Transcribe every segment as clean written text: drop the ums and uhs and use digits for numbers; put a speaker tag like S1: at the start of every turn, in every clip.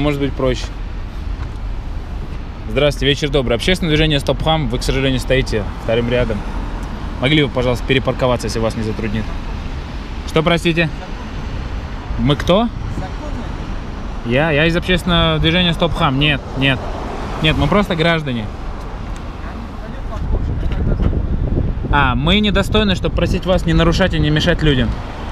S1: может быть проще. Здравствуйте, вечер добрый. Общественное движение Стоп-Хам. Вы, к сожалению, стоите вторым рядом. Могли бы, пожалуйста, перепарковаться, если вас не затруднит? Что, простите? Мы кто? Я из общественного движения Стоп-Хам. Нет, мы просто граждане. Мы недостойны, чтобы просить вас не нарушать и не мешать людям.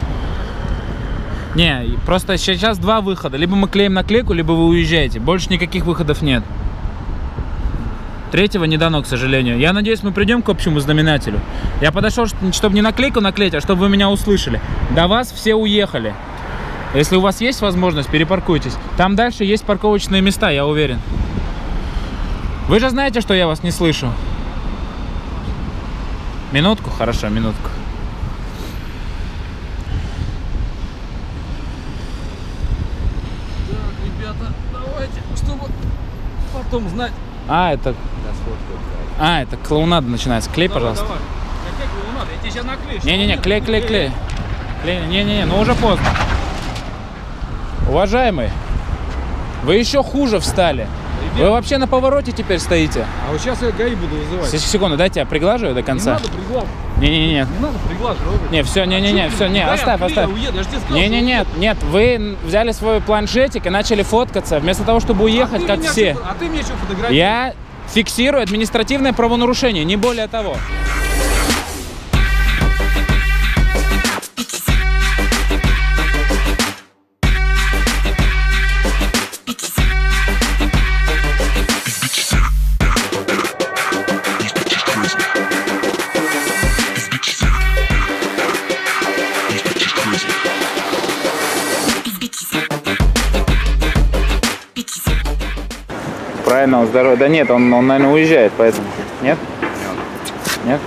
S1: Не, просто сейчас два выхода. Либо мы клеим наклейку, либо вы уезжаете. Больше никаких выходов нет. Третьего не дано, к сожалению. Я надеюсь, мы придем к общему знаменателю. Я подошел, чтобы не наклейку наклеить, а чтобы вы меня услышали. До вас все уехали. Если у вас есть возможность, перепаркуйтесь. Там дальше есть парковочные места, я уверен. Вы же знаете, что я вас не слышу. Минутку? Хорошо, минутку.
S2: Так, ребята, давайте, чтобы потом знать.
S1: Это клоунада начинается. Клей, пожалуйста.
S2: Давай. Какая клоунада? Я тебе сейчас наклею.
S1: Не-не-не, клей. Не-не-не, ну уже поздно. Уважаемый, вы еще хуже встали. Вы вообще на повороте теперь стоите.
S2: А вот сейчас я ГАИ буду вызывать.
S1: Секунду, дайте я приглаживаю до конца.
S2: Не надо приглаживать.
S1: Не-не-не.
S2: Не надо приглаживать.
S1: Не, все, не, оставь. Нет, вы взяли свой планшетик и начали фоткаться, вместо того, чтобы уехать, как все.
S2: А ты мне что фотографируешь?
S1: Я фиксирую административное правонарушение, не более того. Правильного здоровья. Да нет, он, наверное, уезжает, поэтому. Нет? Нет?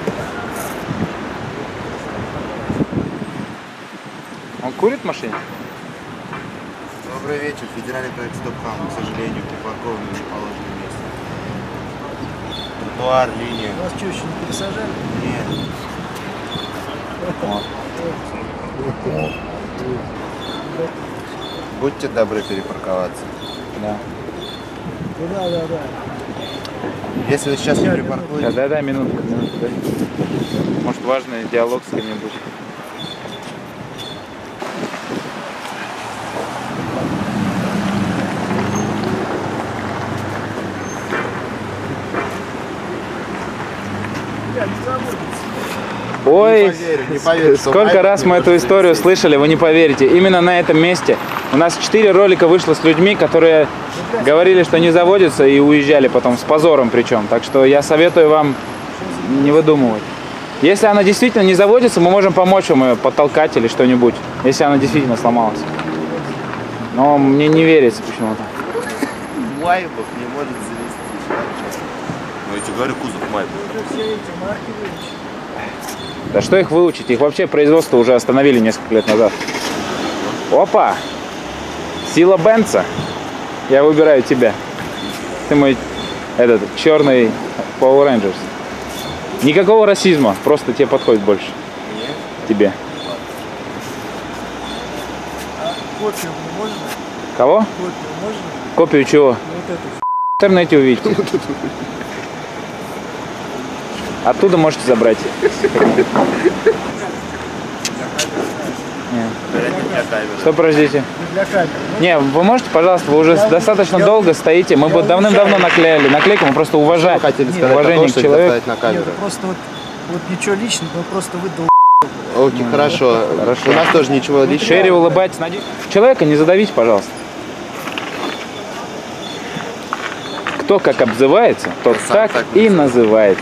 S1: Он курит в машине?
S3: Добрый вечер. Федеральный проект Стоп-Хам. К сожалению, припаркован в неположенном месте. Тротуар, линия.
S4: Вас что, еще не пересажали?
S3: Нет. Будьте добры перепарковаться.
S1: Да.
S4: Да.
S3: Если вы сейчас не припаркуете...
S1: Да, минутку. Да. Может, важный диалог с кем-нибудь. Ой,
S3: не поверю,
S1: сколько раз мы эту историю слышали, вы не поверите. Именно на этом месте у нас 4 ролика вышло с людьми, которые говорили, что не заводятся и уезжали потом, с позором причем. Так что я советую вам не выдумывать. Если она действительно не заводится, мы можем помочь вам ее подтолкать или что-нибудь, если она действительно сломалась. Но мне не верится почему-то.
S3: Майбах не может завести. Ну, я тебе говорю, кузов Майбах.
S1: Да что их выучить? Их вообще производство уже остановили несколько лет назад. Опа! Сила Бенца. Я выбираю тебя. Ты мой черный Power Rangers. Никакого расизма, просто тебе подходит больше.
S3: Нет?
S1: Тебе.
S4: Копию можно?
S1: Кого?
S4: Копию можно?
S1: Копию чего?
S4: Вот эту.
S1: В интернете увидите. Оттуда можете забрать. Что, подождите?
S4: Для камеры.
S1: Не, вы можете, пожалуйста, вы уже достаточно долго стоите. Мы бы давным-давно наклеили наклейку, мы просто уважаем. Уважение к человеку.
S3: На камеру.
S4: Нет, просто вот ничего личного, но просто выдал.
S3: Окей, хорошо. У нас тоже ничего личного.
S1: Шерри улыбайтесь. Человека не задавите, пожалуйста. Кто как обзывается, тот так и называет.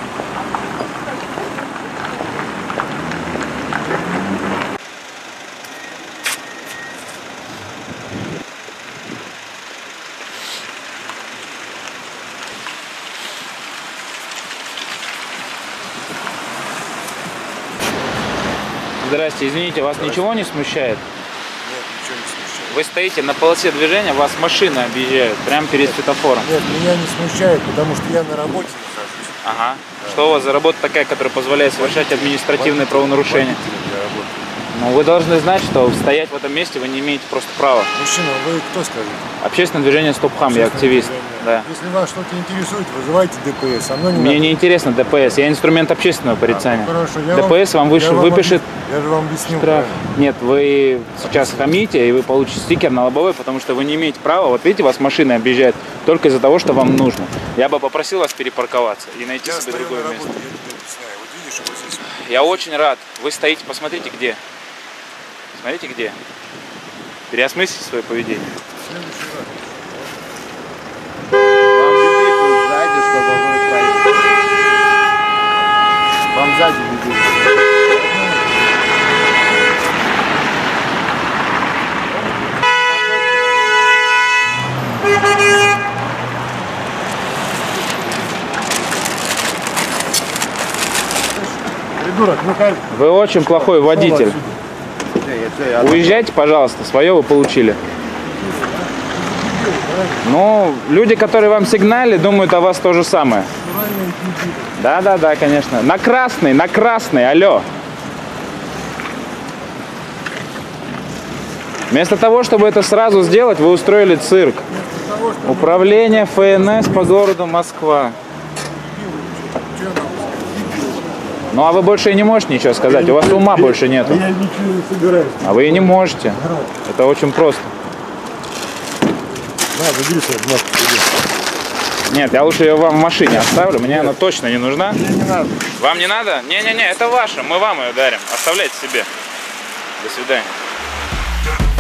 S1: Здрасте, извините, вас ничего не смущает?
S3: Нет, ничего не смущает.
S1: Вы стоите на полосе движения, вас машины объезжают прямо перед светофором.
S4: Нет, меня не смущает, потому что я на работе нахожусь.
S1: Ага. Что у вас за работа такая, которая позволяет совершать административные правонарушения? Ну, вы должны знать, что стоять в этом месте вы не имеете просто права.
S4: Мужчина, вы кто скажете?
S1: Общественное движение «Стоп-хам», я активист. Да.
S4: Если вас что-то интересует, вызывайте ДПС. Со мной не
S1: Мне
S4: надо.
S1: не интересно ДПС, я инструмент общественного порицания.
S4: Хорошо, я
S1: ДПС вам выпишет
S4: Я же вам объяснил.
S1: штраф.
S4: правильно.
S1: Нет, вы сейчас хамите, и вы получите стикер на лобовой, потому что вы не имеете права. Вот видите, вас машины объезжают только из-за того, что вам нужно. Я бы попросил вас перепарковаться и найти
S4: Я
S1: себе
S4: стою
S1: другое
S4: на
S1: место.
S4: работе, я тебе объясняю. Вот видишь, вот здесь.
S1: Я очень рад. Вы стоите, посмотрите где. Смотрите где. Переосмыслите свое поведение.
S4: В следующий раз.
S3: Вам беды тут сзади, чтобы вы проехали. Вам сзади беды.
S4: Придурок, ну как?
S1: Вы очень плохой водитель. Уезжайте, пожалуйста, свое вы получили. Ну, люди, которые вам сигнали, думают о вас то же самое. Да, конечно. На красный, алло. Вместо того, чтобы это сразу сделать, вы устроили цирк. Управление ФНС по городу Москва. Ну, а вы больше и не можете ничего сказать, у вас ума больше нету.
S4: Я ничего не собираюсь.
S1: А вы и не можете. Это очень просто.
S4: На, забери свою бумажку.
S1: Нет, я лучше ее вам в машине оставлю, мне она точно не нужна.
S4: Мне не надо.
S1: Вам не надо? Не-не-не, это ваше, мы вам ее дарим. Оставляйте себе. До свидания.